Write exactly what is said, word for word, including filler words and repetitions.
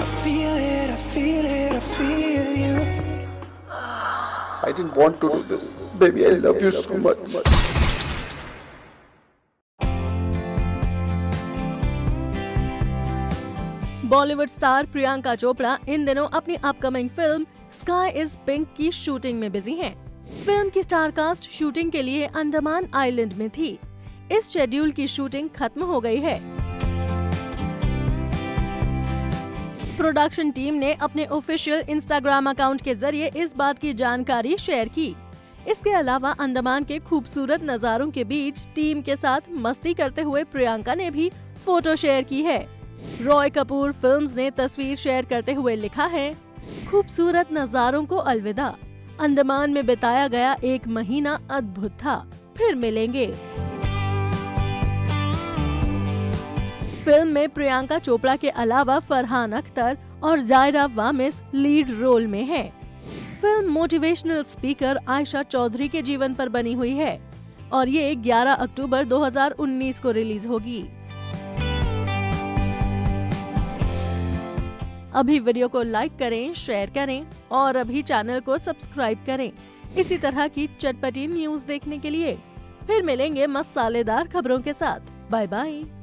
I feel it, I feel it, I feel you. I didn't want to do this. Baby, I love you so much. Bollywood star Priyanka Chopra इन दिनों अपनी upcoming film sky is pink की shooting में busy हैं। Film की star cast shooting के लिए Andaman island में थी। इस शेड्यूल की शूटिंग खत्म हो गई है। प्रोडक्शन टीम ने अपने ऑफिशियल इंस्टाग्राम अकाउंट के जरिए इस बात की जानकारी शेयर की। इसके अलावा अंडमान के खूबसूरत नज़ारों के बीच टीम के साथ मस्ती करते हुए प्रियंका ने भी फोटो शेयर की है। रॉय कपूर फिल्म्स ने तस्वीर शेयर करते हुए लिखा है, खूबसूरत नज़ारों को अलविदा। अंडमान में बिताया गया एक महीना अद्भुत था, फिर मिलेंगे। फिल्म में प्रियंका चोपड़ा के अलावा फरहान अख्तर और जायरा वामिस लीड रोल में हैं। Film motivational speaker Aisha Chaudhary के जीवन पर बनी हुई है और ये ग्यारह अक्टूबर दो हज़ार उन्नीस को रिलीज होगी। अभी वीडियो को लाइक करें, शेयर करें और अभी चैनल को सब्सक्राइब करें इसी तरह की चटपटी न्यूज देखने के लिए। फिर मिलेंगे मसालेदार खबरों के साथ। Bye bye.